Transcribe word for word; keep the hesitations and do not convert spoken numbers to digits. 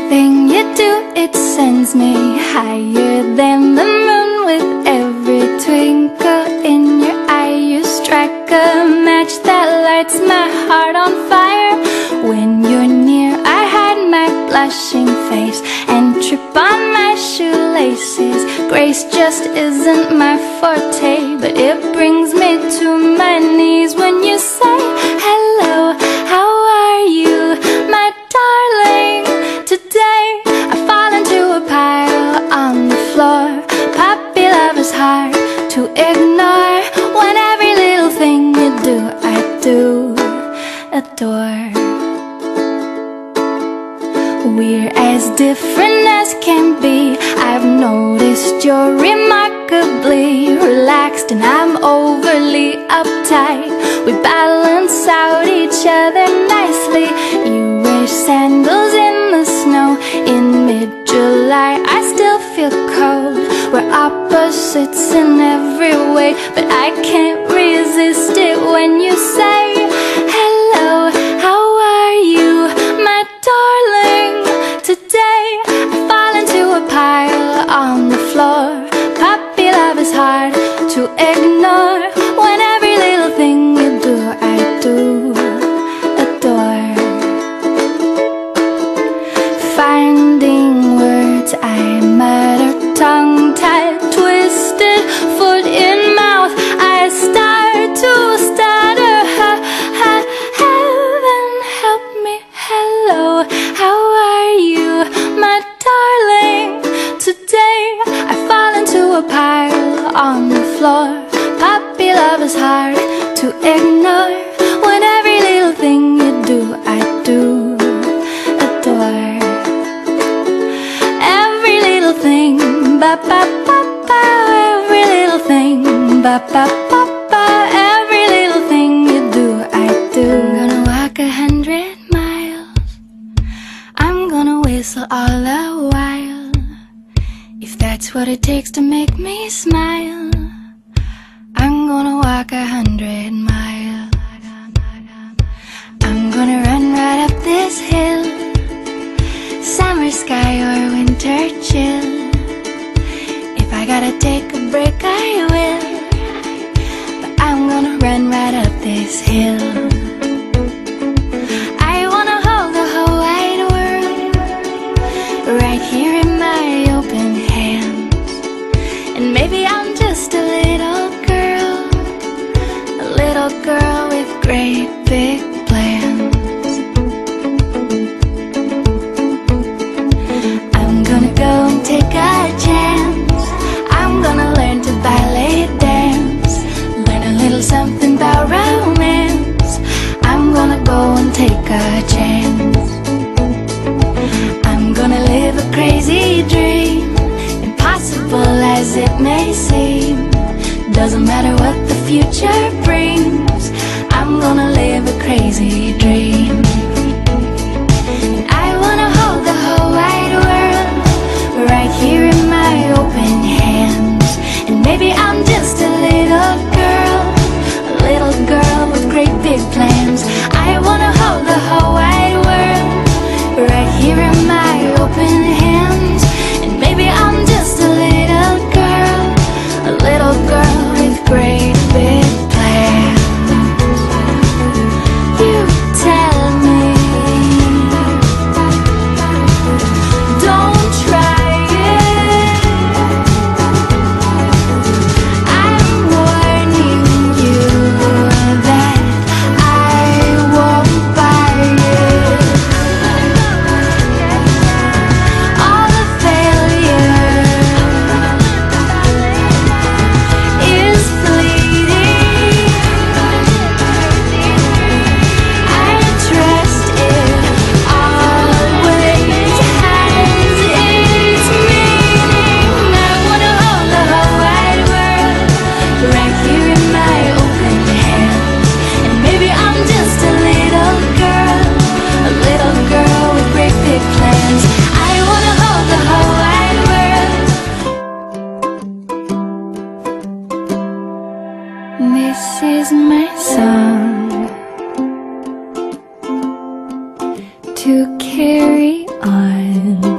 Everything you do, it sends me higher than the moon. With every twinkle in your eye, you strike a match that lights my heart on fire. When you're near, I hide my blushing face and trip on my shoelaces. Grace just isn't my forte, but it brings me to my knees when you say hello, how are you, my darling? Today I fall into a pile on the floor. Puppy love is hard to ignore. When every little thing you do, I do adore. We're as different as can be. I've noticed you're remarkably relaxed and I'm overly uptight. We balance out each other nicely. You wear sandals in the snow in mid-July. I still feel cold. We're opposites in every way, but I can't resist it when you say hello, how are you, my darling? Today I fall into a pile on the floor. Puppy love is hard to ignore. When every little thing you do, I do adore. Finding words I mutter, tongue-tied, twisted, foot in mouth, I start to stutter. Ha, ha, heaven help me, hello, how are you, my darling? Today I fall into a pile on the floor. Puppy love is hard to ignore. When every little thing you do, I do adore. Every little thing, ba ba ba ba. Every little thing, ba ba ba ba. Every little thing you do, I do. I'm gonna walk a hundred miles. I'm gonna whistle all the while. If that's what it takes to make me smile, I'm gonna walk a hundred miles. I'm gonna run right up this hill, summer sky or winter chill. If I gotta take a break, I will, but I'm gonna run right up this hill. I wanna hold the whole wide world right here in my open hands. And maybe I'm just a little girl, a little girl with great big plans. I'm gonna go and take a chance. I'm gonna learn to ballet dance, learn a little something about romance. I'm gonna go and take a chance. I'm gonna live a crazy dream, impossible as it may seem. Doesn't matter what the future brings, I'm gonna live a crazy dream. And I wanna hold the whole wide world right here in my open hands. And maybe I'm just a little girl, a little girl with great big plans. I wanna hold the whole wide world right here in my open hands. And maybe I'm just a little girl, a little girl with great big plans. You tell me, don't try it. I'm warning you that I won't buy it. All the failure is fleeting. I trust it always has its meaning. I wanna hold the whole wide world right here in my open hands. And maybe I'm just a little girl, a little girl with great big plans. I wanna hold the whole wide world. This is my song to carry on.